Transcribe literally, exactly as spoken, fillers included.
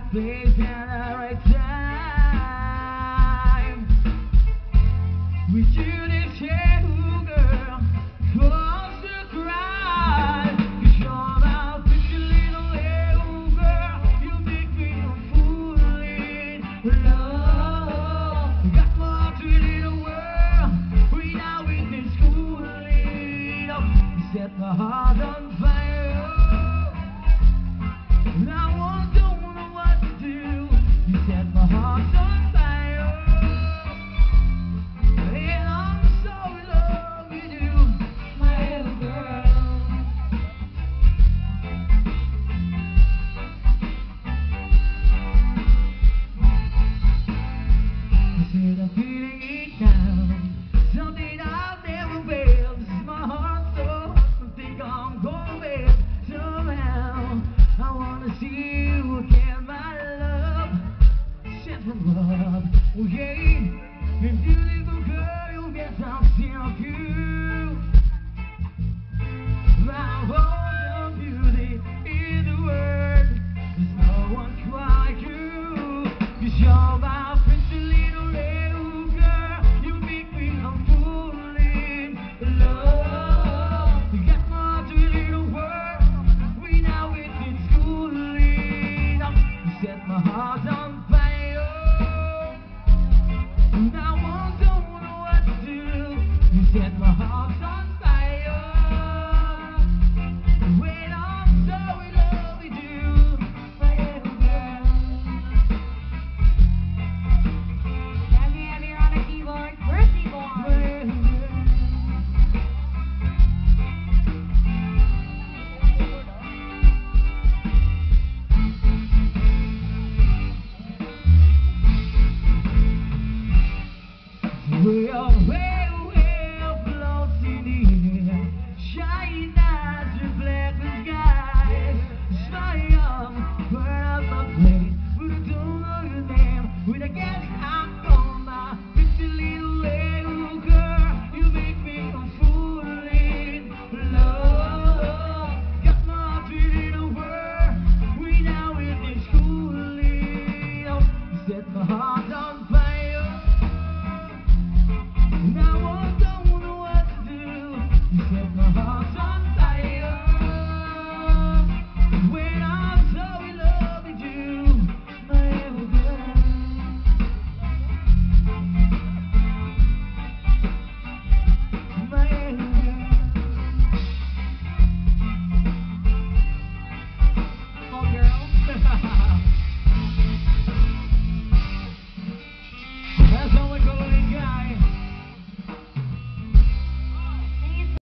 place and the right time. We do this here, ooh, girl, cause to cry. Cause you're my pretty little hair, ooh, girl, you make me a fool in love. Got more to the world, we now in this schooling. You set my heart on fire. Now I don't know what to do. You set my heart on fire, and I'm so in love with you, my little girl. You said I'm feeling it now, something I've never felt. This is my heart so hot, I think I'm gonna fail somehow. I wanna see you again, my love, sent from love. Oh yeah, and beautiful girl, you get something of you. My whole beauty in the world, there's no one quite you. Cause you're my pretty little little girl, you make me a fool in love. You got more to the world, we now in schooling. You set my heart on fire, now I don't know what to do. You set my heart on fire, when I'm so in love with you, my little girl. Danny Heavy on the keyboard, Percy My Boy. little girl. Well, well, well, floating in the air, shining as reflect the sky. Smile, burn up my plate, but don't know your name. When I get